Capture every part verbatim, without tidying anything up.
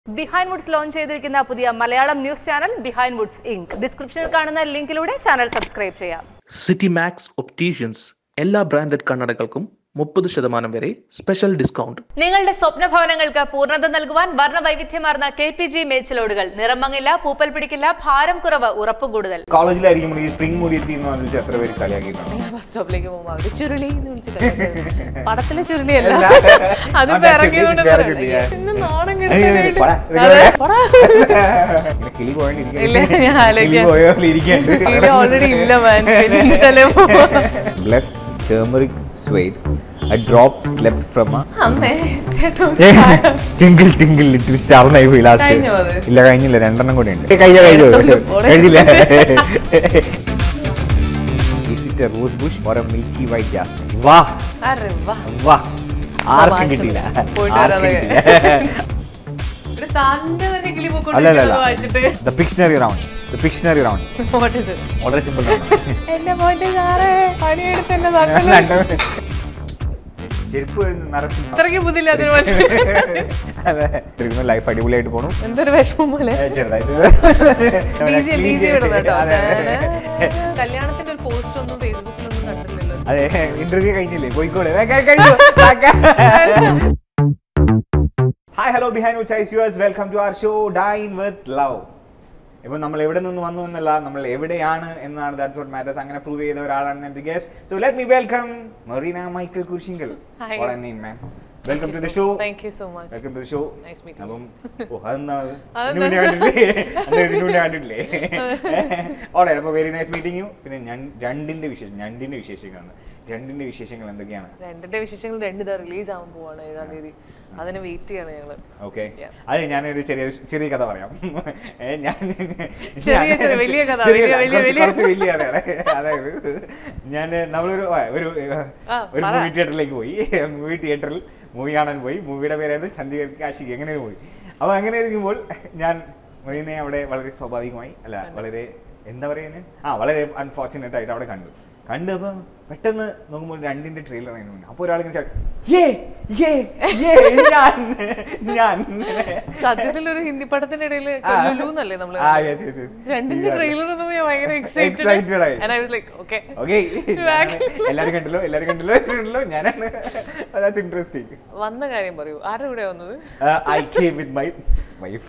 Behind Woods launch ചെയ്തിരിക്കുന്ന പുതിയ Malayalam news channel Behind Woods Inc. ഡിസ്ക്രിപ്ഷനിൽ കാണുന്ന ലിങ്കിലൂടെ ചാനൽ സബ്സ്ക്രൈബ് ചെയ്യാം. City Max Opticians എല്ലാ ബ്രാൻഡഡ് കണ്ണടകൾക്കും മുപ്പത് ശതമാനം വരെ സ്പെഷ്യൽ ഡിസ്കൗണ്ട്. നിങ്ങളുടെ സ്വപ്ന ഭവനങ്ങൾക്ക് പൂർണ്ണത നൽകുവാൻ വർണ്ണ വൈവിധ്യമാർന്ന കെ പി ജി മേച്ചിലോടുകൾ. നിറമങ്ങില്ല, പൂപ്പൽ പിടിക്കില്ല, ഭാരം കുറവ്, ഉറപ്പ് കൂടുതൽ. കോളേജിലായിരിക്കും ഈ സ്പ്രിംഗ് മൂടി എത്തിയെന്ന് എത്ര പേര് കളിയാക്കിയിട്ടുണ്ട്. ബസ് സ്റ്റോപ്പിലേക്ക് പോകുമ്പോൾ അവര് ചുരുളി എന്ന് വിളിച്ചിട്ട് പടത്തിലെ ചുരുളിയല്ല, അത് പിറങ്ങിയതുകൊണ്ട് നാണം കിളി പോയിട്ടിരിക്കും. ഓൾറെഡി ഇല്ല. Blessed turmeric suede, a drop slept from a tingle tingle little star nahi hui last illa kayinilla rendanam kodi undu kayya kayyo edilla. Is it a rose bush or a milky white jasmine? Vah, arre vah vah, aarkku kittilla the Pictionary round. The Pictionary round. What is it? വളരെ simple ആണ്. എന്നെ മോന്റെ സാറേ പണി എടുത്ത് എന്നെ തട്ടല്. ചെരുപ്പ് നരസിംഹ. ഇത്രയ്ക്ക് ബുദ്ധിയില്ലാത്തൊരു മനുഷ്യൻ. അതെ. ഇത്രയും ലൈഫ് അടിപൊളിയായിട്ട് പോണു. എന്തൊരു വിഷമം പോലെ. ചെറുതായിട്ട്. ബിജി ബിജി വിടുന്നു കേട്ടോ. കല്യാണത്തിന്റെ ഒരു പോസ്റ്റ് ഒന്നും ഫേസ്ബുക്കിലൊന്നും കണ്ടില്ലല്ലോ. അതെ, ഇന്റർവ്യൂ കഴിഞ്ഞില്ലേ? പോയിക്കോളെ. കഴിഞ്ഞു. Hi, hello, Behind Woods viewers. Welcome to our show, Dine with Love. ഇപ്പോൾ നമ്മൾ എവിടെ നിന്ന് വന്നു എന്നല്ല, നമ്മൾ എവിടെയാണ് എന്നാണ് ദാറ്റ്സ് വാട്ട് മാറ്റേഴ്സ്. അങ്ങനെ പ്രൂവ് ചെയ്ത ഒരാളാണ് എൻ്റെ guest. So let me welcome Marina Michael Kurisingal. What a name man. Welcome to the show. Thank you so much. Welcome to the show. Nice meeting. അപ്പം ഓ അതെന്താണ് ഇതിനുവേണ്ടി കണ്ടിട്ടില്ലേ? അതെ, ഇതിനുവേണ്ടി കണ്ടിട്ടില്ലേ? ഓളെ അപ്പോൾ വെരി നൈസ് മീറ്റിംഗ് യു. പിന്നെ ഞാൻ രണ്ടിൻ്റെ വിശേഷം രണ്ടിൻ്റെ വിശേഷങ്ങളാണ് രണ്ടിൻ്റെ വിശേഷങ്ങൾ എന്തൊക്കെയാണ്? രണ്ടിന്റെ വിശേഷങ്ങൾ രണ്ട് ഇതാ റിലീസ് ആവാൻ പോവാണ് ഏഴാം തീയതി. അതിന് വെയിറ്റ് ചെയ്യാണ് ഞങ്ങള്. ഓക്കെ, അത് ഞാനൊരു ചെറിയ ചെറിയ കഥ പറയാം. ഞാൻ വലിയ കഥ കുറച്ച് വലിയ കഥയാണ്. അതായത് ഞാൻ നമ്മളൊരു ഒരു ഒരു മൂവി തിയേറ്ററിലേക്ക് പോയി. മൂവി തിയേറ്ററിൽ മൂവി കാണാൻ പോയി. മൂവിയുടെ പേരായിരുന്നു ചണ്ഡീഗഡ് കാശിക്ക്. എങ്ങനെ പോയി. അപ്പോൾ അങ്ങനെ ഇരിക്കുമ്പോൾ ഞാൻ മറീനെ അവിടെ വളരെ സ്വാഭാവികമായി അല്ല വളരെ എന്താ പറയുന്നത് ആ വളരെ അൺഫോർച്ചുനേറ്റ് ആയിട്ട് അവിടെ കണ്ടു കണ്ടു അപ്പം പെട്ടെന്ന് നോക്കുമ്പോൾ രണ്ടിന്റെ ട്രെയിലർ അതിനുണ്ട്. അപ്പോൾ ഒരാളിങ്ങനെ ഞാൻ സത്യത്തിൽ ഒരു ഹിന്ദി പടത്തിന്റെ ഇടയിൽ നമ്മള് രണ്ടിന്റെ ട്രെയിലർ എക്സൈറ്റഡ് ആയി. എല്ലാരും കണ്ടല്ലോ എല്ലാരും കണ്ടല്ലോ കണ്ടല്ലോ ഞാനാണ്. That's interesting. വന്ന കാര്യം പറയൂ. ആരുടെ കൂടെ വന്നത്? I came with my wife.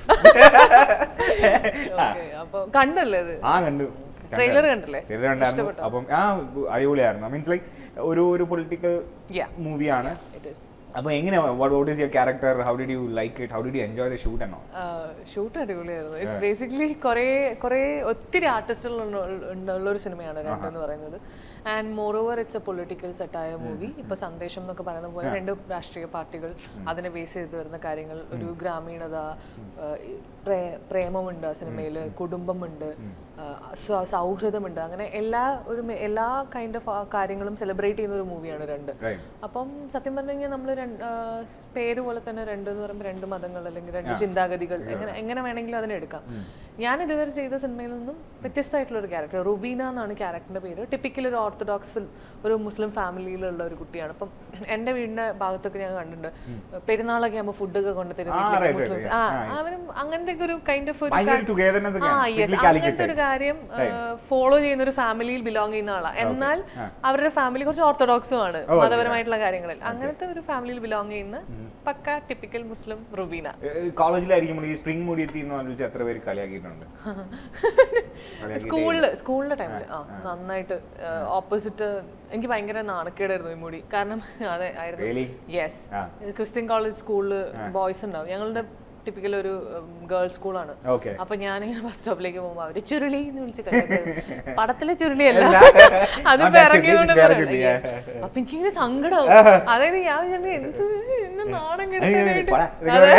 അപ്പൊ കണ്ടല്ലേ അത്? ആ കണ്ടു. ട്രെയിലർ കണ്ടല്ലേ? അപ്പം ആ അടിപൊളിയായിരുന്നു. മീൻസ് ലൈക്ക് ഒരു ഒരു പൊളിറ്റിക്കൽ മൂവിയാണ്. അപ്പൊ എങ്ങനെ what is your character? How did you like it? How did you enjoy the shoot and all? Shoot അടിപൊളിയായിരുന്നു. ഇറ്റ്സ് ബേസിക്കലി കുറേ കുറേ ഒത്തിരി ആർട്ടിസ്റ്റുകൾ ഉള്ള ഒരു സിനിമയാണ് രണ്ട് എന്ന് പറയുന്നത്. And moreover it's a political സെറ്റായ മൂവി. ഇപ്പൊ സന്ദേശം എന്നൊക്കെ പറയുന്ന പോലെ രണ്ട് രാഷ്ട്രീയ പാർട്ടികൾ അതിനെ ബേസ് ചെയ്ത് വരുന്ന കാര്യങ്ങൾ, ഒരു ഗ്രാമീണത, പ്രേമമുണ്ട് ആ സിനിമയിൽ, കുടുംബമുണ്ട്, സൗഹൃദമുണ്ട്, അങ്ങനെ എല്ലാ ഒരു എല്ലാ കൈൻഡ് ഓഫ് കാര്യങ്ങളും സെലിബ്രേറ്റ് ചെയ്യുന്ന ഒരു മൂവിയാണ് രണ്ട്. അപ്പം സത്യം പറഞ്ഞു കഴിഞ്ഞാൽ നമ്മൾ പേര് പോലെ തന്നെ രണ്ട് എന്ന് പറയുമ്പോൾ രണ്ട് മതങ്ങൾ അല്ലെങ്കിൽ രണ്ട് ചിന്താഗതികൾ എങ്ങനെ എങ്ങനെ വേണമെങ്കിലും അതിനെ എടുക്കാം. ഞാൻ ഇതുവരെ ചെയ്ത സിനിമയിൽ നിന്നും വ്യത്യസ്തമായിട്ടുള്ള ഒരു ക്യാരക്ടർ, റുബീന എന്നാണ് ക്യാരക്ടറിന്റെ പേര്. ടിപ്പിക്കൽ ഒരു ഓർത്തഡോക്സ് ഫിലിം, ഒരു മുസ്ലിം ഫാമിലിയിലുള്ള ഒരു കുട്ടിയാണ്. അപ്പം എൻ്റെ വീടിന്റെ ഭാഗത്തൊക്കെ ഞാൻ കണ്ടിട്ടുണ്ട്, പെരുന്നാളൊക്കെ ആകുമ്പോൾ ഫുഡൊക്കെ കൊണ്ടുതരും മുസ്ലിംസ്. ആ അവരും അങ്ങനത്തെ ഒരു കൈൻഡ് ഓഫ് ഒരു അങ്ങനത്തെ ഒരു കാര്യം ഫോളോ ചെയ്യുന്ന ഒരു ഫാമിലിയിൽ ബിലോങ് ചെയ്യുന്ന ആളാണ്. എന്നാൽ അവരുടെ ഫാമിലി കുറച്ച് ഓർത്തഡോക്സും ആണ് മതപരമായിട്ടുള്ള കാര്യങ്ങളിൽ. അങ്ങനത്തെ ഒരു ഫാമിലിയിൽ ബിലോങ് ചെയ്യുന്ന പക്ക ടിപ്പിക്കൽ മുസ്ലിം റുബീന. കോളേജിലായിരിക്കുമ്പോൾ ഈ സ്പ്രിംഗ് മൂടി എത്തിയെന്ന് എത്ര പേര് കളിയാക്കിയിട്ടുണ്ട്? സ്കൂളില് സ്കൂളിന്റെ ടൈമില് ആ നന്നായിട്ട് ഓപ്പോസിറ്റ് എനിക്ക് ഭയങ്കര നാണക്കേടായിരുന്നു ഈ മുടി. കാരണം അതെ ആയിരുന്നു. യെസ്, ക്രിസ്ത്യൻ കോളേജ് സ്കൂളില് ബോയ്സ് ഉണ്ടാവും. ഞങ്ങളുടെ ടിപ്പിക്കൽ ഒരു ഗേൾസ് സ്കൂളാണ്. അപ്പൊ ഞാനിങ്ങനെ ബസ് സ്റ്റോപ്പിലേക്ക് പോകുമ്പോ അവര് ചുരുളി എന്ന് വിളിച്ച് പടത്തിലെ ചുരുളിയല്ല, അത് പിറങ്ങിയതുകൊണ്ട്. അപ്പൊ എനിക്കിങ്ങനെ സങ്കടമാവും. അതായത് ഞാൻ എന്നെ നാണം കെടുത്താനായിട്ട്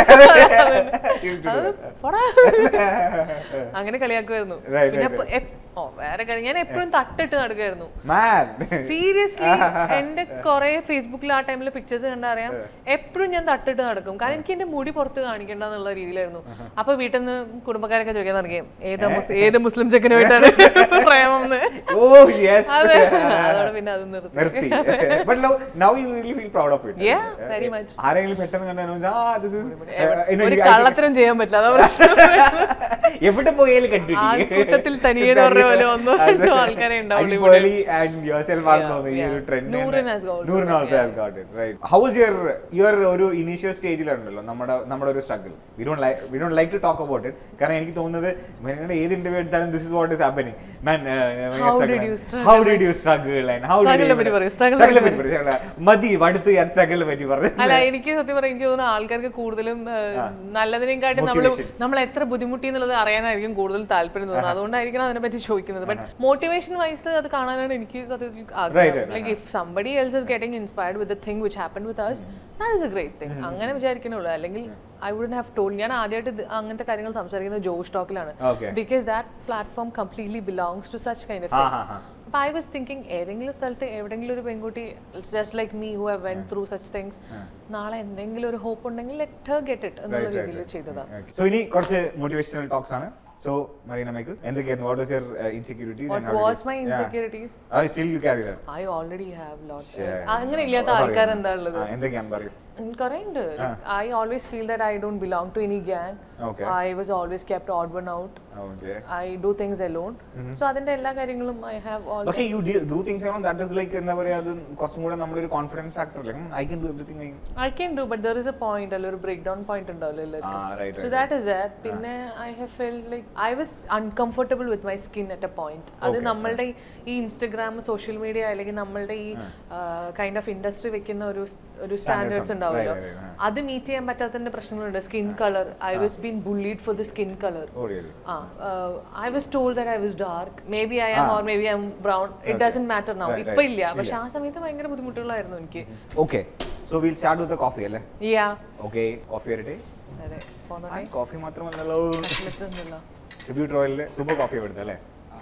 അങ്ങനെ കളിയാക്കുമായിരുന്നു. പിന്നെ ഓ വേറെ കാര്യം ഞാൻ എപ്പോഴും തട്ടിട്ട് നടക്കായിരുന്നു സീരിയസ്ലി. എന്റെ കുറെ ഫേസ്ബുക്കിൽ ആ ടൈമിൽ പിക്ചേഴ്സ് കണ്ടറിയാം എപ്പോഴും ഞാൻ തട്ടിട്ട് നടക്കും. കാരണം എനിക്ക് എന്റെ മുടി പുറത്ത് കാണിക്കേണ്ട എന്നുള്ള രീതിയിലായിരുന്നു. അപ്പൊ വീട്ടിൽ നിന്ന് കുടുംബക്കാരൊക്കെ ചോദിക്കാൻ തുടങ്ങി ഏത് ഏത് മുസ്ലിം ചെക്കന് വേണ്ടിയാണ് പ്രേമം. അതെ അതോടെ പിന്നെ അത് നിർത്തി. ഒരു കള്ളത്തരം ചെയ്യാൻ പറ്റില്ല, അതാ പ്രശ്നം. എവിടെ പോയാലും കൂട്ടത്തിൽ തനിയെ പോലെ ഒന്നോ രണ്ടോ ആൾക്കാരെ ഒരു ഇനീഷ്യൽ സ്റ്റേജിലാണല്ലോ നമ്മുടെ നമ്മുടെ ഒരു struggle. We don't like we don't like to talk about it. കാരണം എനിക്ക് തോന്നുന്നത് ഏത് ഇന്റർവ്യൂ എടുത്താലും this is what is happening. Man how did you struggle and how did you മതി അടുത്ത് ഞാൻ സ്ട്രഗിളിനെ പറ്റി പറഞ്ഞു. അല്ല എനിക്ക് സത്യം പറയാം എനിക്ക് തോന്നുന്നു ആൾക്കാർക്ക് കൂടുതലും നല്ലതിനെയും കാട്ടി നമ്മൾ നമ്മൾ എത്ര ബുദ്ധിമുട്ടി എന്നുള്ളത് അറിയാനായിരിക്കും കൂടുതൽ താല്പര്യം തോന്നുന്നത്. അതുകൊണ്ടായിരിക്കണം അതിനെ പറ്റി ചോദിക്കുന്നത്. ബട്ട് മോട്ടിവേഷൻ വൈസ് അത് കാണാനാണ് എനിക്ക് സത്യത്തിൽ ആഗ്രഹം. Like if somebody else is getting inspired with the thing which happened with us, that is a great thing. അങ്ങനെ വിചാരിക്കണുള്ളൂ. അല്ലെങ്കിൽ ഐ വുഡന്റ് ഹാവ് ടോൾഡ്. ഞാൻ ആദ്യമായിട്ട് അങ്ങനത്തെ കാര്യങ്ങൾ സംസാരിക്കുന്നത് ജോഷ് ടോക്കിലാണ്. Because that platform completely belongs to such kind of things. അപ്പൊ I was thinking ഏതെങ്കിലും സ്ഥലത്ത് എവിടെയെങ്കിലും ഒരു പെൺകുട്ടി just like me who have went through such things, നാളെ എന്തെങ്കിലും ഒരു ഹോപ്പ് ഉണ്ടെങ്കിൽ ലെറ്റ് ഹർ ഗെറ്റ് ഇറ്റ് എന്നുള്ള രീതിയിൽ ചെയ്തതാണ്. സോ ഇനി കുറച്ച് മോട്ടിവേഷണൽ ടോക്സ് ആണ്. So Marina Michael, എന്തൊക്കെയായിരുന്നു what was your uh, insecurities? What and was my insecurities? Yeah. Oh, still you carry that? I already have lots. അങ്ങനെ ഇല്ലാത്ത ആൾക്കാർ എന്താ ഉള്ളത്? എന്തൊക്കെയാണ് പറയൂ. കുറേ ഉണ്ട്. I always feel that I don't belong to any gang. Okay. I was always kept odd one out. Okay. I do things alone. Mm-hmm. So അതിന്റെ എല്ലാ കാര്യങ്ങളും I have all. പക്ഷേ you do, do things alone, that is like എന്താ പറയാ അത് കുറച്ചും കൂടെ നമ്മുടെ ഒരു കോൺഫിഡൻസ് ഫാക്ടർ അല്ലേ? I can do everything. I can do, but there is a point, അല്ല ഒരു ബ്രേക്ക് ഡൗൺ പോയിന്റ് ഉണ്ടാവില്ല എല്ലാവർക്കും. Ah, right, right. So that is that. പിന്നെ I have felt like I was uncomfortable with my skin at a point. അത് നമ്മളുടെ ഈ Instagram social media അല്ലെങ്കിൽ നമ്മളുടെ ഈ കൈൻഡ് ഓഫ് ഇൻഡസ്ട്രി വെക്കുന്ന ഒരു ഒരു സ്റ്റാൻഡേർഡ്സ് ഉണ്ടാവുമല്ലോ, അത് മീറ്റ് ചെയ്യാൻ പറ്റാത്തതിന്റെ പ്രശ്നങ്ങളുണ്ട്. Skin colour, I was been bullied for the skin colour. I was told that I was dark, maybe I am or maybe I am brown, it doesn't matter now. ഇപ്പൊ ഇല്ല, പക്ഷെ ആ സമയത്ത് ഭയങ്കര ബുദ്ധിമുട്ടുകളായിരുന്നു എനിക്ക്. Okay, so will start with the coffee അല്ലേ? Yeah okay, coffee വരട്ടെ. അതെ, പോന്നേ. കോഫി മാത്രമല്ലല്ലോ, ട്രിബ്യൂട്ട് റോയലിലെ സൂപ്പർ കോഫി എടുത്തല്ലേ?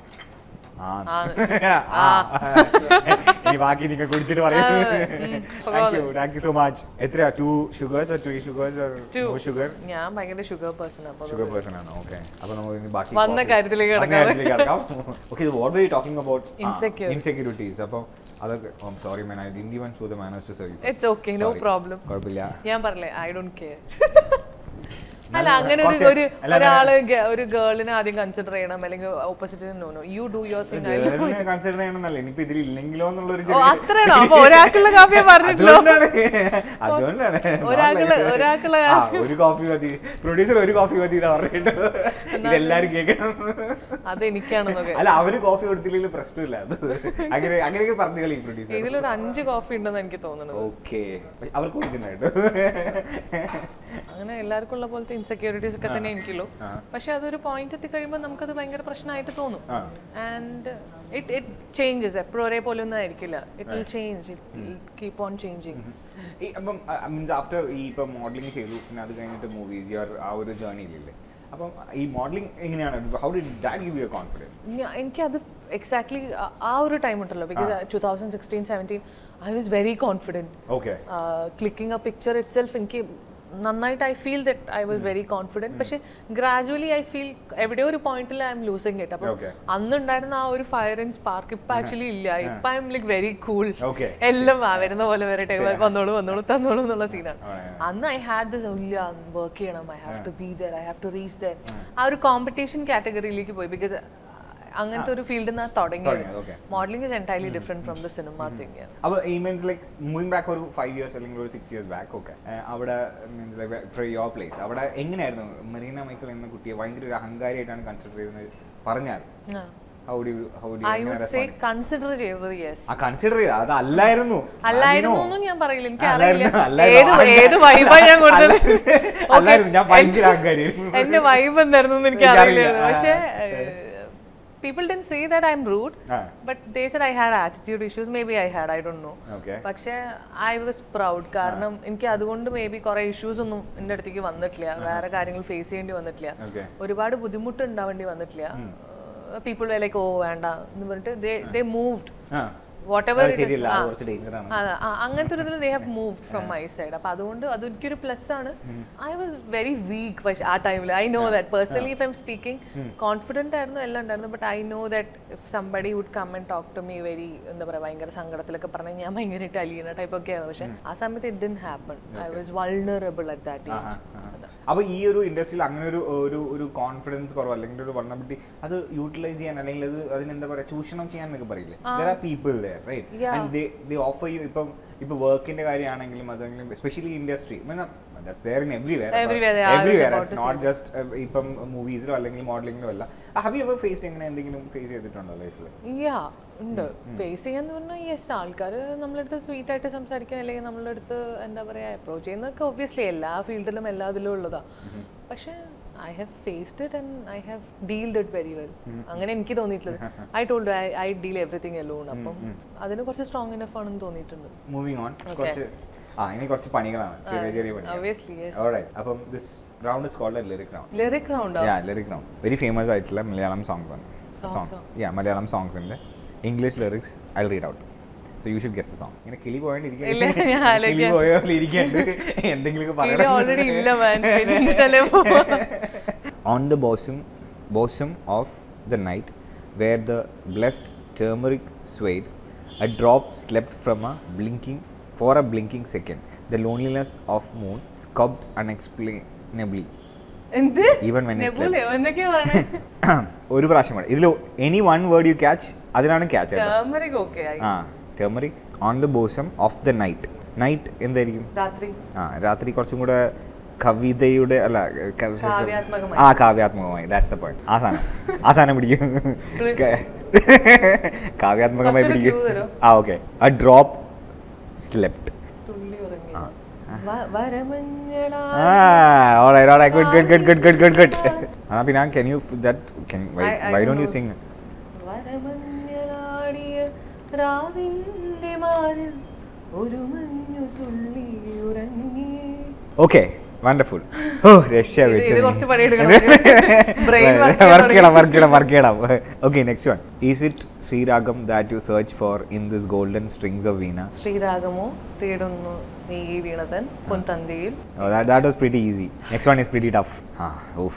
ബാക്കി നിങ്ങൾ കുടിച്ചിട്ട് പറയൂ. Thank you so much. എത്രയാ? Two sugars or three sugars or no sugar? ഞാൻ ഭയങ്കര ഷുഗർ പേഴ്സൺ ആണ്. ഷുഗർ പേഴ്സൺ ആണ്. ഓക്കെ, അപ്പോൾ നമുക്ക് ബാക്കി വന്ന കാര്യത്തിലേക്ക് കടക്കാം. Okay, what are you talking about insecurities? അപ്പോൾ അതൊക്കെ I am sorry man, I didn't even show the manners to serve. It's okay, no problem. കുഴപ്പമില്ല, ഞാൻ പറയലേ ഐ ഡോണ്ട് കെയർ. അല്ല, അങ്ങനെ ഒരു ഒരു ഒരാള് ഒരു ഗേളിനെ ആദ്യം കൺസിഡർ ചെയ്യണം, അല്ലെങ്കിൽ opposite. No no, you do your thing. Consider ചെയ്യണമെന്നല്ല, ഇനിയിപ്പോ ഇതിൽ ഇല്ലെങ്കിലോ എന്നുള്ളൊരു അത്രയാണോ? അപ്പൊ ഒരാൾക്കുള്ള കാപ്പിയാ പറഞ്ഞിട്ടുള്ളൂ. അതുകൊണ്ടാണ് ഒരാൾക്കുള്ള ഒരാൾക്കുള്ള ഒരു കോഫി മതി, പ്രൊഡ്യൂസർ ഒരു കോഫി മതി പറഞ്ഞിട്ട് ഇതെല്ലാരും കേൾക്കണം. അത് എനിക്കാണെന്നൊക്കെ. അല്ല, അവര് കോഫി കൊടുത്തില്ലെങ്കിൽ പ്രശ്നമില്ല. അത് അങ്ങനെ അങ്ങനെയൊക്കെ പറഞ്ഞു കളി പ്രൊഡ്യൂസർ. ഇതിലൊരു അഞ്ച് കോഫി ഉണ്ടെന്ന് എനിക്ക് തോന്നുന്നത്. ഓക്കെ, അവർക്ക് കൊടുക്കുന്നായിട്ട് അങ്ങനെ എല്ലാവർക്കും ഉള്ള പോലത്തെ ഇൻസെക്യൂരിറ്റീസ് ഒക്കെ തന്നെ എനിക്കുള്ളൂ. പക്ഷെ അതൊരു പോയിന്റ് എത്തി കഴിയുമ്പോൾ നമുക്കത് ഭയങ്കര പ്രശ്നമായിട്ട് തോന്നും. And it it changes. എപ്പോഴും ഒരേ പോലെ ഒന്നും ആയിരിക്കില്ല. It will change, it keep on changing. അപ്പം മീൻസ് ആഫ്റ്റർ ഈ ഇപ്പം മോഡലിംഗ് ചെയ്തു, പിന്നെ അത് കഴിഞ്ഞിട്ട് മൂവീസ്, യുവർ ആ ഒരു ജേർണിയിലില്ലേ, അപ്പം ഈ മോഡലിംഗ് എങ്ങനെയാണ്? How did that give you confidence? എനിക്കത് എക്സാക്ട്ലി ആ ഒരു ടൈം ഉണ്ടല്ലോ, because two thousand sixteen seventeen I was very confident. Okay, clicking a picture itself എനിക്ക് നന്നായിട്ട് I feel that I was very confident. പക്ഷെ gradually I feel എവിടെയോ ഒരു പോയിന്റിൽ ഐ എം ലൂസിങ് ഇറ്റ്. അപ്പം അന്നുണ്ടായിരുന്ന ആ ഒരു ഫയർ ആൻഡ് സ്പാർക്ക് ഇപ്പം ആക്ച്വലി ഇല്ല. ഇപ്പം I'm like very cool. എല്ലാം ആ വരുന്ന പോലെ വരട്ടെ, വന്നോളൂ വന്നോളൂ തന്നോളൂ എന്നുള്ള സീനാണ്. അന്ന് ഐ ഹാഡ് ദിസ് ഇല്ല, വർക്ക് ചെയ്യണം, I have to be there, I have to reach there. ആ ഒരു കോമ്പറ്റീഷൻ കാറ്റഗറിയിലേക്ക് പോയി. ബിക്കോസ് അങ്ങനത്തെ ഒരു ഫീൽഡിൽ നിന്ന് തുടങ്ങിയത്. Modelling is entirely different from the cinema thing. അപ്പോൾ ഈ മീൻസ് ലൈക്ക് മൂവിങ് ബാക്ക് ഒരു ഫൈവ് ഇയേഴ്സ് അല്ലെങ്കിൽ ഒരു സിക്സ് ഇയേഴ്സ് ബാക്ക്, ഓക്കെ, അവിടെ means like from your place അവിടെ എങ്ങനെയായിരുന്നു മരീന മൈക്കിൾ എന്ന കുട്ടിയെ ഭയങ്കര ഒരു അഹങ്കാരിയായിട്ടാണ് കൺസിഡർ ചെയ്യുന്നത് പറഞ്ഞാൽ? കൺസിഡർ ചെയ്തത് യെസ്. ആ കൺസിഡർ ചെയ്ത അത് അല്ലായിരുന്നു അല്ലായിരുന്നു ഞാൻ പറയില്ല, എനിക്ക് അറിയില്ല ഏത് വൈബാ ഞാൻ കൊടുത്തത്. ഞാൻ ഭയങ്കര അഹങ്കാരിയായിരുന്നു. എന്റെ വൈബ് എന്തായിരുന്നു എനിക്ക് അറിയില്ലായിരുന്നു. പക്ഷേ people didn't say that I'm rude, ah. but they said I had attitude issues. Maybe I had, I don't know. Okay. പക്ഷേ I was proud. കാരണം എനിക്ക് അതുകൊണ്ട് മേ ബി കുറേ ഇഷ്യൂസ് ഒന്നും എൻ്റെ അടുത്തേക്ക് വന്നിട്ടില്ല, വേറെ കാര്യങ്ങൾ ഫേസ് ചെയ്യേണ്ടി വന്നിട്ടില്ല, ഒരുപാട് ബുദ്ധിമുട്ട് ഉണ്ടാവേണ്ടി വന്നിട്ടില്ല. people were like, oh വേണ്ട എന്ന് പറഞ്ഞിട്ട് they they moved whatever it is. അങ്ങനത്തെ ഒരു ഇതിൽ they have moved from my side. അപ്പോൾ അതുകൊണ്ട് അത് എനിക്കൊരു പ്ലസ് ആണ്. I was very weak പക്ഷേ ആ ടൈമിൽ. I know that personally if I'm speaking confident ആയിരുന്നു എല്ലാം ഉണ്ടായിരുന്നു. but I know that if somebody would come and talk to me very എന്താ പറയുക ഭയങ്കര സങ്കടത്തിലൊക്കെ പറഞ്ഞാൽ ഞാൻ ഭയങ്കരമായിട്ട് അലിയുന്ന ടൈപ്പ് ഒക്കെ ആയിരുന്നു. പക്ഷേ ആ സമയത്ത് it didn't happen. I was vulnerable at that age. അപ്പോൾ ഈ ഒരു ഇൻഡസ്ട്രിയിൽ അങ്ങനെ ഒരു ഒരു ഒരു കോൺഫിഡൻസ് കുറവ് അല്ലെങ്കിൽ ഒരു വൾണറബിലിറ്റി അത് യൂട്ടിലൈസ് ചെയ്യാൻ അല്ലെങ്കിൽ അത് അതിനെന്താ പറയുക ചൂഷണം ചെയ്യാൻ എന്നൊക്കെ പറയില്ലേ? there are people there, right? and they they offer you ഇപ്പം ഇപ്പം വർക്കിന്റെ കാര്യമാണെങ്കിലും അതെങ്കിലും especially industry that's there in everywhere everywhere everywhere it's not just ഇപ്പം മൂവീസിലോ അല്ലെങ്കിൽ മോഡലിംഗിലോ അല്ല. have you ever faced എങ്ങനെ എന്തെങ്കിലും ഫേസ് ചെയ്തിട്ടുണ്ടോ ലൈഫിൽ? യാ ഉണ്ട്. ഫേസ് ചെയ്യാന്ന് പറഞ്ഞാൽ യെസ്, ആൾക്കാർ നമ്മളെ അടുത്ത് സ്വീറ്റ് ആയിട്ട് സംസാരിക്കാൻ അല്ലെങ്കിൽ നമ്മളെ അടുത്ത് എന്താ പറയുക അപ്രോച്ച് ചെയ്യുന്നതൊക്കെ ഒബ്വിയസ്ലി എല്ലാ ഫീൽഡിലും എല്ലാ ഇതിലും ഉള്ളതാണ്. പക്ഷേ I have faced it and I have dealt it very well. അങ്ങനെ എനിക്ക് തോന്നിയിട്ടുള്ളത്. I told you I I deal everything alone. അപ്പം അതിന് കുറച്ച് സ്ട്രോങ് ഇനഫ് ആണെന്ന് തോന്നിയിട്ടുണ്ട്. Moving on. കുറച്ച് ആ ഇനി കുറച്ച് പണികളാണ്, ചെറിയ ചെറിയ പണികൾ. Obviously yes. Alright. അപ്പം this round is called a lyric round. Lyric round. Yeah, lyric round. Very famous ആയിട്ടുള്ള മലയാളം സോങ്സ് ആണ്. Song. Yeah, മലയാളം സോങ്സ് ഉണ്ട്. English lyrics I'll read out. So you should guess the song. ഇങ്ങനെ കിളി പോയോണ്ടിരിക്കുക. കിളി പോയോ ഇരിക്കണ്ട് എന്തെങ്കിലും പറയണം. ഓൾറെഡി ഇല്ല man. പിന്നിട്ടല്ലേ പോ. On the bosom bosom of the night where the blessed turmeric swayed, a drop slept from a blinking for a blinking second. The loneliness of moon scubbed unexplainably. എന്ത്? Even when it slept. എന്തൊക്കെയാ പറയണേ? ഒരു പ്രാവശ്യം കൂടെ. ഇതിൽ any one word you catch അതിനാണ് catch. turmeric okay ആയി. ആ turmeric on the bosom of the night. night എന്തായിരിക്കും? രാത്രി. ആ രാത്രി കുറച്ചും കൂടെ കവിതയുടെ അല്ല ആ കാവ്യാത്മകമായി. That's the point. ആ സാധനം ആ സാധനം പിടിക്കും. കാവ്യാത്മകമായി പിടിക്കും. ആ okay. a drop slept. Ah, all right, all right, good, good, good, good, good, good, good. Ah, Pinang, can you that? Can why, I, I why don't know. you sing? Okay, wonderful. Oh, Russia. Brain work, work, work, work. Okay, next one. Is it Sri Ragam that you search for in this golden strings of Veena? Sri Ragamo tedunnu nee veenathan pontandiyil. Oh, that that was pretty easy. Next one is pretty tough. Ah, oof.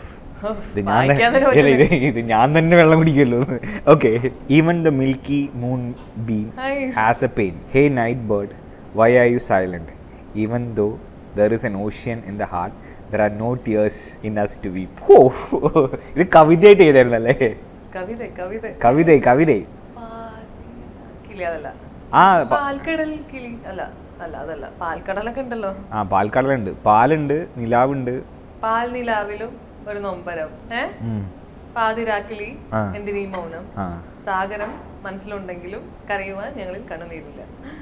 Okay, even the milky moonbeam has a pain. Hey night bird, why are you silent? Even though there is an ocean in the heart, there are no tears in us to weep. Oh, this kavithayittu edalnalle. Kavithai, kavithai. Kavithai, kavithai. Kili adalla. Ah, paalkadal kili alla. അല്ല അതല്ല പാൽക്കടലൊക്കെ ഉണ്ടല്ലോ. ആ പാൽക്കടലുണ്ട്, പാലുണ്ട്, നിലാവുണ്ട്. പാൽ നിലാവിലും ഒരു നൊമ്പരം. ഏഹ് പാതിരാക്കിലി എന്തിനീ മൗനം. സാഗരം മനസ്സിലുണ്ടെങ്കിലും കരയുവാൻ ഞങ്ങളിൽ കണ്ണുനീരില്ല.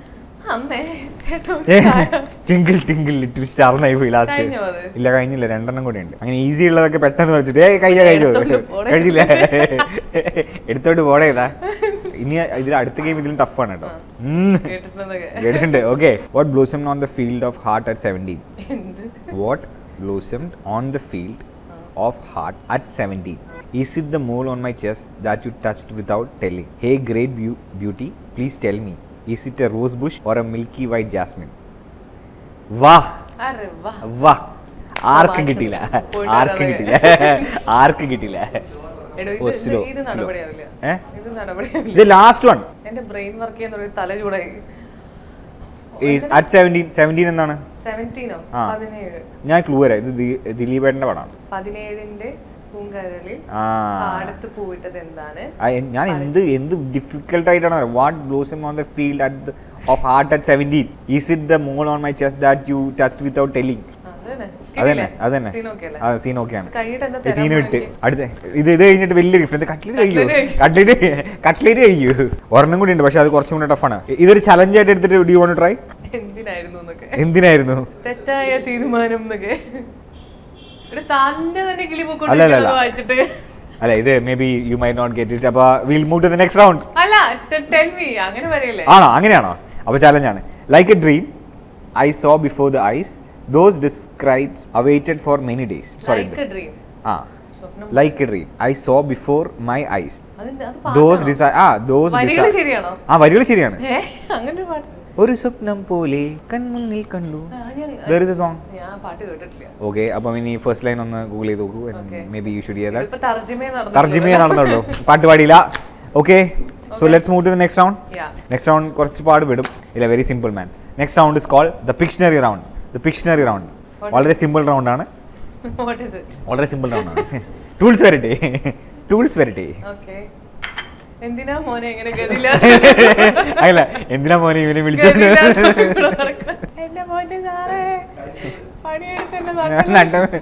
ടിങ്കിൾ ടിങ്കിൾ ലിറ്റിൽ സ്റ്റാർ ആയി പോയി ലാസ്റ്റ്. ഇല്ല കഴിഞ്ഞില്ല, രണ്ടെണ്ണം കൂടെ ഉണ്ട്. അങ്ങനെ ഈസി ഉള്ളതൊക്കെ പെട്ടെന്ന് വെച്ചിട്ട് ഏ കഴിഞ്ഞ കഴിഞ്ഞു കഴിഞ്ഞില്ല എടുത്തോട്ട് പോടേതാ. ഇനി ഇതിൽ അടുത്ത ഗെയിം ഇതിലും ടഫാണ് കേട്ടോ. കേട്ടിട്ടുണ്ട്. Okay. What blossomed on the field of heart at seventeen? What blossomed on the field of heart at seventeen? Is it the mole on my chest that you touched without telling? Hey great beauty, please tell me. Is it a rose bush or a milky white jasmine? Wah! Arre wah! Wah! ആർക്ക് കിട്ടില്ല, ആർക്ക് കിട്ടില്ല, ആർക്ക് കിട്ടില്ല. ഇത് last one. എന്റെ brain work ചെയ്യുന്ന തല ചൂടായി. At seventeen. സെവൻറ്റീൻ എന്താണ്? സെവൻറ്റീനോ? പതിനേഴ്. ഞാൻ ക്ലൂ വരാം. ഇത് ദിലീപേട്ടന്റെ പടമാണ്. പതിനേഴിന്റെ ഞാൻ എന്ത് എന്ത് ഡിഫിക്കൽട്ട് ആയിട്ടാണ്. What blossom on the field at of heart at seventeen? Is it the mole on my chest that you touched without telling? അതന്നെ അതന്നെ സീൻ ഓക്കെയാണ്. സീൻ വിട്ട് അടുത്ത ഇത് ഇത് കഴിഞ്ഞിട്ട് വലിയ ഡിഫറൻസ്. കട്ട്ലേറ്റ് കഴിയൂ, കട്ട്ലേറ്റ് കട്ട്ലേറ്റ് കഴിയൂ. ഒരെണ്ണം കൂടി ഉണ്ട്, പക്ഷെ അത് കുറച്ചും കൂടെ ടഫാണ്. ഇതൊരു ചലഞ്ച് ആയിട്ട് എടുത്തിട്ട് do you want to try? എന്തിനായിരുന്നു തെറ്റായ തീരുമാനം? അല്ല ഇത് maybe you might not get it. അപ്പൊ will move to the next round. ആണോ? അങ്ങനെയാണോ? അപ്പൊ ചലഞ്ചാണ്. Like a dream I saw before the eyes, those describes awaited for many days. Sorry, like a dream. ah like a dream I saw before my eyes, those design ആ those വരികൾ ശരിയാണോ? ആ വരികൾ ശരിയാണ്. അങ്ങനെ ഒരു പാട്ട് ഒരു സ്വപ്നം പോലെ കൺമുന്നിൽ കണ്ടു. There is a song. ഞാൻ പാട്ട് കേട്ടിട്ടില്ല. ഓക്കെ, അപ്പം ഇനി ഫസ്റ്റ് ലൈൻ ഒന്ന് ഗൂഗിൾ ചെയ്ത് നോക്കൂ. Maybe you should hear that. ഇപ്പോ തർജിമേ നടന്നു. തർജിമേ നടന്നുള്ളൂ, പാട്ട് പാടിയില്ല. Okay, so let's move to the next round. Next round കുറച്ച് പാട് വിടും. ഇല്ല, very simple man. Next round is called the pictionary round. The pictionary round വളരെ സിമ്പിൾ റൗണ്ട് ആണ്. What is it? വളരെ സിമ്പിൾ റൗണ്ട് ആണ്. ടൂൾസ് വരട്ടെ, tools വരട്ടെ. ഓക്കേ, എന്തിനാ മോനെ ഇങ്ങനെ ഗതിയില്ല? അല്ല, എന്തിനാ മോനെ ഇവനെ വിളിച്ചത്? എന്റെ മോനെ സാറേ പണിയെടുത്ത് എന്നെ നടന്നു.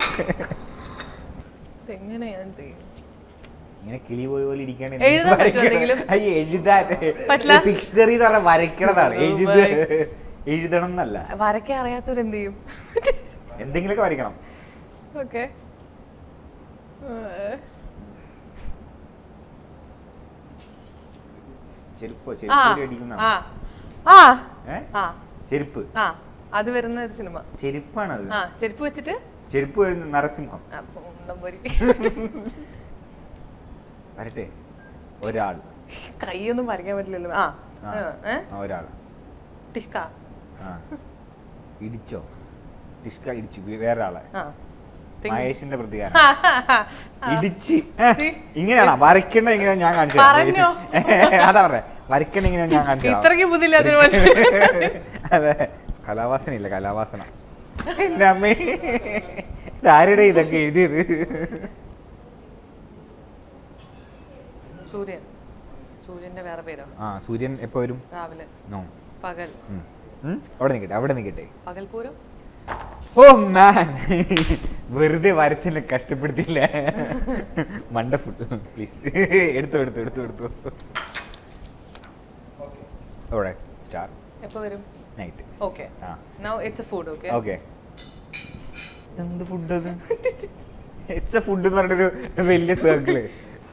എങ്ങനെ ഞാൻ ചെയ്യും? ഇങ്ങനെ കിളി പോയ പോലെ ഇരിക്കാണ്. എഴുതാൻ പറ്റുമോ എന്തെങ്കിലും? എഴുതാൻ പറ്റില്ല. ഡിക്ഷണറി എന്ന് പറഞ്ഞാൽ വരയ്ക്കണതാണ്, എഴുത എഴുതണം എന്നല്ല. വരയ്ക്കാൻ അറിയാത്തവർ എന്ത് ചെയ്യും? എന്തെങ്കിലുമൊക്കെ വരയ്ക്കണം. ഓക്കെ, ചെരുപ്പോ ചെരുപ്പ് അടിക്കുന്ന ചെരുപ്പ് ആ അത് വരുന്ന ഒരു സിനിമ. ചെരുപ്പാണ് അത്. ആ ചെരുപ്പ് വെച്ചിട്ട് ചെരുപ്പ് വരുന്ന നരസിംഹം. വരട്ടെ, ഒരാൾ. കൈയൊന്നും വരയ്ക്കാൻ പറ്റില്ലല്ലോ. ആ ഒരാൾ. ടിഷ്ക. ഇടിച്ചോ? ടിഷ്ക ഇടിച്ചു വേറെ ആളെ. മഹേഷിന്റെ പ്രതികാരം. ഇടിച്ച് ഇങ്ങനെയാണോ വരയ്ക്കേണ്ട? എങ്ങനെയാ ഞാൻ കാണിച്ചു? അതാ പറയാ, വരയ്ക്കേണ്ട എങ്ങനെയാ ഞാൻ കാണിച്ചു. അതെ, കലാവാസന ഇല്ല, കലാവാസന. എന്റെ അമ്മേ, ആരുടെ ഇതൊക്കെ എഴുതിയത്? സൂര്യൻ. സൂര്യന്റെ വേറെ പേരോ? ആ, സൂര്യൻ എപ്പോ വരും? രാവിലെ. നോ, പകൽ. അവിടെ നിൽക്കട്ടെ, അവിടെ നിൽക്കട്ടെ. പകൽപൂരം. ഓ മാൻ, വെറുതെ വരച്ചെന്നെ കഷ്ടപ്പെടുത്തില്ല. വണ്ടർഫുൾ. പ്ലീസ് എടുത്തു എടുത്തു എടുത്തു എടുത്തു ഓൾറൈറ്റ്, സ്റ്റാർട്ട്. എപ്പോ വരും? Night. Okay, now it's a food. Okay okay. എന്ത് ഫുഡ് അത്? ഇറ്റ്സ് എ ഫുഡ് എന്ന് പറഞ്ഞൊരു വലിയ circle.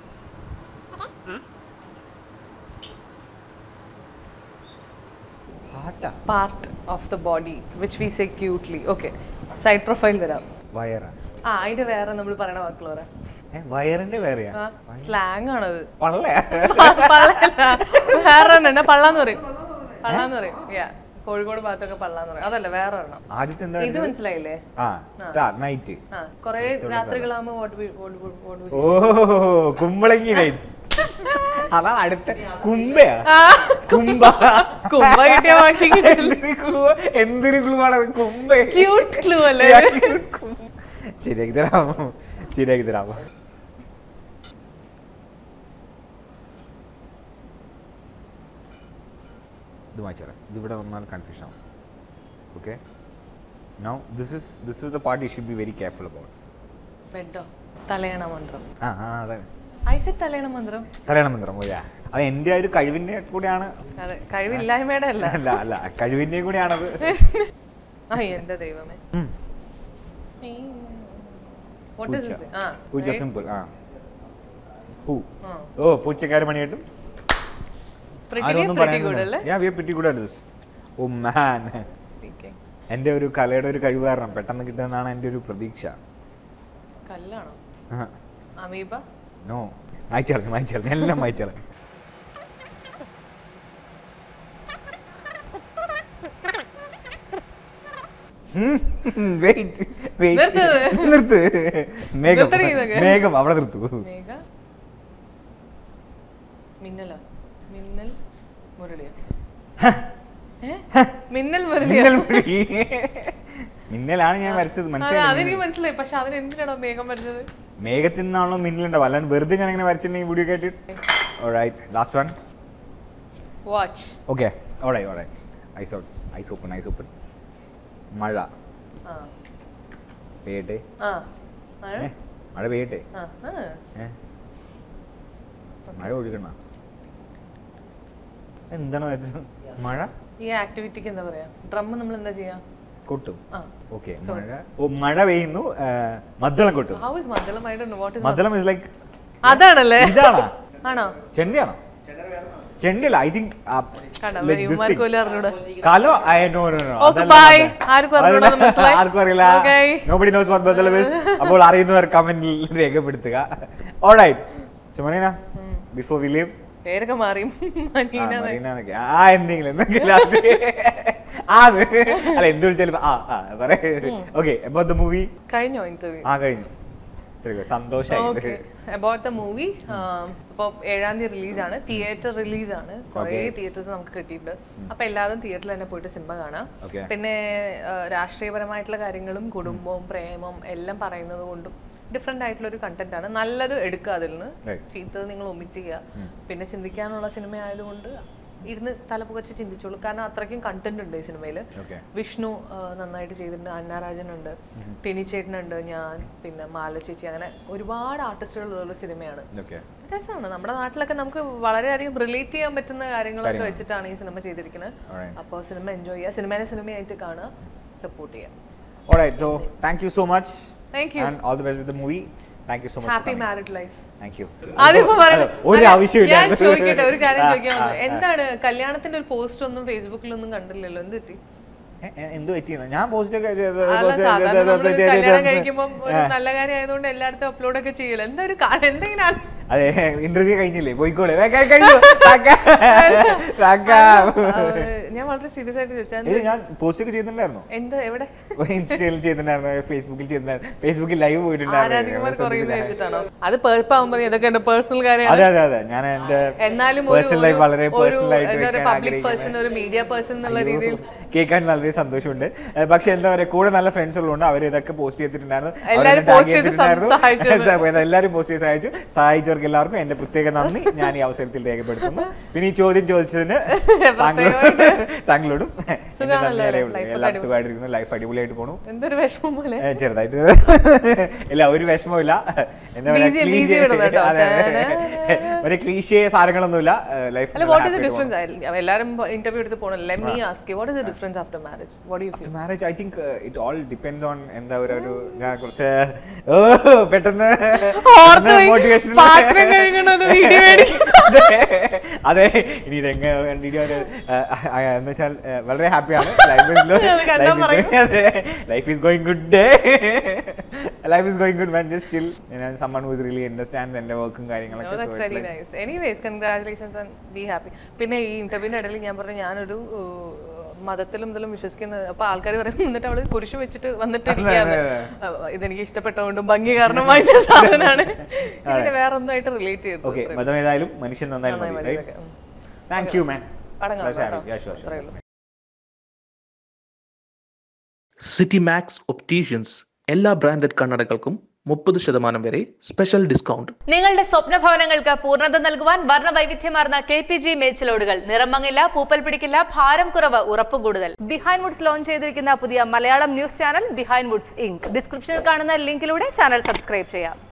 Part of the body which we say cutely. Okay, side profile തരാം. വയറാ? ആ, അതിന്റെ വേറെ നമ്മൾ പറയണ വാക്കുകളാ. വയറിന്റെ വേറെയാ? സ്ലാങ് ആണത്. പള്ളയാ? പള്ളയല്ല, വേറെ തന്നെ പള്ളാന്ന് പറയും. പള്ളാന്ന് പറയും. യാ, കോഴിക്കോട് ഭാഗത്തൊക്കെ പള്ളാന്ന് പറയും. അതല്ല, വേറെ ഒരെണ്ണം. ആദ്യത്തെ എന്താ? ഇത് മനസ്സിലായില്ലേ? ആ, സ്റ്റാർ നൈറ്റ്. ആ, കുറേ രാത്രികളാകുമ്പോൾ what we what we ഓ, കുമ്പളങ്ങി നൈറ്റ്സ്. അതാ അടുത്ത കുംബയാ? കുംബ. കുംബ കിട്ടിയ ബാക്കി എന്തൊരു ക്ലൂ ആണ് കുംബ. ക്യൂട്ട് ക്ലൂ അല്ലേ? ശരിയാക്കി തരാമോ? ശരിയാക്കി തരാമോ? ഇത് വായിച്ചാൽ ഇതിവിടെ വന്നാൽ കൺഫ്യൂഷൻ ആവും. Okay, now this is this is the part you should be very careful about. ബെഡോ? തലയണ മന്ത്രം. ആ ആ അതെ, ഐ സെഡ് തലയണ മന്ത്രം. തലയണ മന്ത്രം. ഓ യാ, അത് എൻ്റെ ഒരു കഴിവിൻ്റെ കൂടെയാണ്. അതെ, കഴിവില്ലായ്മയുടെ അല്ല. അല്ല അല്ല, കഴിവിൻ്റെ കൂടെയാണത്. ആ, എൻ്റെ ദൈവമേ. What is it? ആ, പൂച്ച. സിമ്പിൾ. ആ, ഹൂ. ഓ, പൂച്ചക്കാര് പണി കിട്ടും. എന്റെ ഒരു കലയുടെ ഒരു കഴിവ് കാരണം പെട്ടെന്ന് കിട്ടുന്നതാണ് എന്റെ ഒരു പ്രതീക്ഷ. കല്ലാണോ? അമീബ? നോ, മായ്ച്ചളഞ്ഞു മായ്ച്ചളഞ്ഞു എല്ലാം മായ്ച്ചളഞ്ഞു. നിർത്ത്. മേഘം. മേഘം അവിടെ നിർത്തു. മിന്നല? മിന്നൽ മുരളിയ? മിന്നൽ മുരളി. മിന്നലാണ് ഞാൻ വരച്ചത്. അതെനിക്ക് മനസ്സിലായി, പക്ഷെ അതിന് എന്തിനാണോ മേഘം വരച്ചത്? മേഘത്തിൽ നിന്നാണല്ലോ മിന്നലുണ്ടാവും, അല്ലാണ്ട് വെറുതെ ഞാൻ ഇങ്ങനെ വരച്ചിട്ടുണ്ടെങ്കിൽ വീഡിയോ കേട്ടിട്ട്. Alright, last one. Watch. Okay, alright alright. Eyes out, eyes open, eyes open. മഴ പെയ്യട്ടെ. മഴ പെയ്യട്ടെ. മഴ ഒഴുകണ. എന്താണ് വെച്ചത്? മഴ. ഈ ആക്ടിവിറ്റിക്ക് എന്താ പറയാ? ഡ്രം നമ്മൾ എന്താ ചെയ്യാ? കൊട്ടും. ഓക്കെ, മഴ. ഓ, മഴ പെയ്യുന്നു, മദ്ദളം കൊട്ടും. How is മദ്ദളം? I don't know what is മദ്ദളം. is like അതാണല്ലേ? ഇതാണോ? ആണോ? ചെണ്ടയാണോ? ചെണ്ടല്ല, ഐ തിങ്ക് കലോ. ആർക്കും അറിയില്ല. Nobody knows what മദ്ദളം is. അപ്പോൾ അറിയുന്നവർ കമന്റിൽ രേഖപ്പെടുത്തുക. ഓൾറൈറ്റ്, ശുഭനീന, ബിഫോർ വി ലീവ് പേരൊക്കെ മാറിയും ആ എന്തെങ്കിലും എന്തെങ്കിലും അത് അല്ല എന്ത് വിളിച്ചാലും ആ ആ പറയാ. ഓക്കെ അബൌട്ട് ദ മൂവി കഴിഞ്ഞോ ഇന്റർവ്യൂ? ആ കഴിഞ്ഞു. സന്തോഷമായി. അബൌട്ട് ദ മൂവി ഇപ്പോൾ ഏഴാം തീയതി റിലീസാണ്, തിയേറ്റർ റിലീസാണ്, കുറേ തിയേറ്റേഴ്സ് നമുക്ക് കിട്ടിയിട്ടുണ്ട്. അപ്പൊ എല്ലാവരും തിയേറ്ററിൽ തന്നെ പോയിട്ട് സിനിമ കാണാം. പിന്നെ രാഷ്ട്രീയപരമായിട്ടുള്ള കാര്യങ്ങളും കുടുംബവും പ്രേമവും എല്ലാം പറയുന്നത് കൊണ്ടും ഡിഫറെന്റ് ആയിട്ടുള്ള ഒരു കണ്ടന്റ് ആണ്. നല്ലത് എടുക്കുക, അതിൽ നിന്ന് ചീത്തത് നിങ്ങൾ ഒമിറ്റ് ചെയ്യുക. പിന്നെ ചിന്തിക്കാനുള്ള സിനിമ ആയതുകൊണ്ട് ഇരുന്ന് തലപുകച്ച് ചിന്തിച്ചോളൂ, കാരണം അത്രയ്ക്കും കണ്ടന്റ് ഉണ്ട് ഈ സിനിമയിൽ. വിഷ്ണു നന്നായിട്ട് ചെയ്തിട്ടുണ്ട്, അന്നാരാജൻ ഉണ്ട്, ടിനി ചേട്ടനുണ്ട്, ഞാൻ, പിന്നെ മാല ചേച്ചി, അങ്ങനെ ഒരുപാട് ആർട്ടിസ്റ്റുകളുള്ള സിനിമയാണ്. രസമാണ്. നമ്മുടെ നാട്ടിലൊക്കെ നമുക്ക് വളരെയധികം റിലേറ്റ് ചെയ്യാൻ പറ്റുന്ന കാര്യങ്ങളൊക്കെ വെച്ചിട്ടാണ് ഈ സിനിമ ചെയ്തിരിക്കുന്നത്. അപ്പോൾ സിനിമ എൻജോയ് ചെയ്യുക, സിനിമേനെ സിനിമയായിട്ട് കാണുക, സപ്പോർട്ട് ചെയ്യുക. Alright, so thank you so much. Thank you. And all the best with the movie. Thank you so much. Happy married life. Thank you. ഒരു ആവശ്യമില്ല. ഞാൻ ചോദിക്കട്ടെ, ഒരു കാര്യം ചോദിക്കാൻ, എന്താണ് കല്യാണത്തിന്റെ ഒരു പോസ്റ്റ് ഒന്നും ഫേസ്ബുക്കിലൊന്നും കണ്ടില്ലല്ലോ, എന്ത് പറ്റി? എന്ത് പറ്റിയെന്ന് ഞാൻ പോസ്റ്റ് ഒക്കെ കല്യാണം കഴിക്കുമ്പോ ഒരു നല്ല കാര്യം ആയതുകൊണ്ട് എല്ലായിടത്തും അപ്ലോഡ് ഒക്കെ ചെയ്യല്ലോ, എന്താ ഒരു എന്തെങ്കിലും? അതെ, ഇന്റർവ്യൂ കഴിഞ്ഞില്ലേ, പോയിക്കോളെ. ഞാൻ വളരെ സീരിയസ് ആയിട്ട് ചോദിച്ചാൽ ഞാൻ പോസ്റ്റ് ഒക്കെ ചെയ്തിട്ടുണ്ടായിരുന്നു. എന്താ, എവിടെ? ഇൻസ്റ്റയിൽ ചെയ്തിട്ടുണ്ടായിരുന്നു, ഫേസ്ബുക്കിൽ ചെയ്തിട്ടുണ്ടായിരുന്നു, ഫേസ്ബുക്കിൽ ലൈവ് പോയിട്ടുണ്ടായിരുന്നു. അത് പേർപ്പാകുമ്പോൾ ഇതൊക്കെ എന്റെ പേഴ്സണൽ കാര്യമാണ്. അതെ അതെ അതെ, ഞാൻ എന്റെ എന്നാലും പേഴ്സണൽ ലൈഫ് വളരെ പേഴ്സണൽ ആയിട്ട് പബ്ലിക് പേഴ്സൺ, ഒരു മീഡിയ പേഴ്സൺ എന്നുള്ള രീതിയിൽ കേൾക്കാൻ വളരെ സന്തോഷമുണ്ട്. പക്ഷെ എന്താ പറയാ, കൂടെ നല്ല ഫ്രണ്ട്സ് ഉള്ളതുകൊണ്ട് അവർ ഇതൊക്കെ പോസ്റ്റ് ചെയ്തിട്ടുണ്ടായിരുന്നു. എല്ലാവരും പോസ്റ്റ് ചെയ്ത് സഹായിച്ചു. സഹായിച്ചവർക്ക് എല്ലാവർക്കും എന്റെ പ്രത്യേക നന്ദി ഞാൻ ഈ അവസരത്തിൽ രേഖപ്പെടുത്തുന്നു. പിന്നെ ഈ ചോദ്യം ചോദിച്ചതിന് താങ്കളോടും എല്ലാം സുഖമായിട്ടിരിക്കുന്നു, ലൈഫ് അടിപൊളിയായിട്ട് പോണു. എന്തൊരു വിഷമം പോലെ ചെറുതായിട്ട് ഇല്ല, ഒരു വിഷമമില്ല. എന്താ ഒരു ക്ലീശേ സാധനങ്ങളൊന്നുമില്ല ലൈഫ്. എല്ലാരും ഇന്റർവ്യൂ എടുത്ത് പോകണം. Let me ask you, what is the difference after marriage? What do you feel? After marriage, I think uh, it all depends on എന്താ ഒരു ഞാൻ കുറച്ച് പെട്ടെന്ന് മോട്ടിവേഷൻ. അതെ, ഇനി ഇതെങ്ങനെ വീഡിയോ എന്ന് വെച്ചാൽ വളരെ ഹാപ്പിയാണ്. Life is going good. Life is going good man, just chill. Someone who really understands എന്റെ വർക്കും കാര്യങ്ങളൊക്കെ. Oh, that's very nice. Anyways, congratulations and be happy. പിന്നെ ഈ ഇന്റർവ്യൂവിന്റെ ഇടയിൽ ഞാൻ പറഞ്ഞു ഞാനൊരു മതത്തിലും ഇതിലും വിശ്വസിക്കുന്ന, അപ്പൊ ആൾക്കാർ പറയും എന്നിട്ട് അവള് കുരിശു വെച്ചിട്ട് വന്നിട്ടിരിക്കുകയാണ്. ഇതെനിക്ക് ഇഷ്ടപ്പെട്ടതുകൊണ്ടും ഭംഗി കാരണം വായിച്ച സാധനമാണ്. ഇതിനെ വേറെ ഒന്നായിട്ട് റിലേറ്റ് ചെയ്തു. ഓക്കെ, മതം ഏതായാലും മനുഷ്യൻ നന്നായി. Thank you man. City Max Opticians എല്ലാ ബ്രാൻഡഡ് കണ്ണടകൾക്കും മുപ്പത് ശതമാനം വരെ സ്പെഷ്യൽ ഡിസ്കൗണ്ട്. നിങ്ങളുടെ സ്വപ്ന ഭവനങ്ങൾക്ക് പൂർണ്ണത നൽകുവാൻ വർണ്ണ വൈവിധ്യമാർന്ന കെ പി ജി മേച്ചിലോടുകൾ. നിറം മങ്ങില്ല, പൂപ്പൽ പിടിക്കില്ല, ഭാരം കുറവ്, ഉറപ്പ് കൂടുതൽ. ബിഹൈൻഡ് വുഡ്സ് ലോഞ്ച് ചെയ്തിരിക്കുന്ന പുതിയ Malayalam news channel Behind Woods Inc. ഡിസ്ക്രിപ്ഷനിൽ കാണുന്ന ലിങ്കിലൂടെ ചാനൽ സബ്സ്ക്രൈബ് ചെയ്യാം.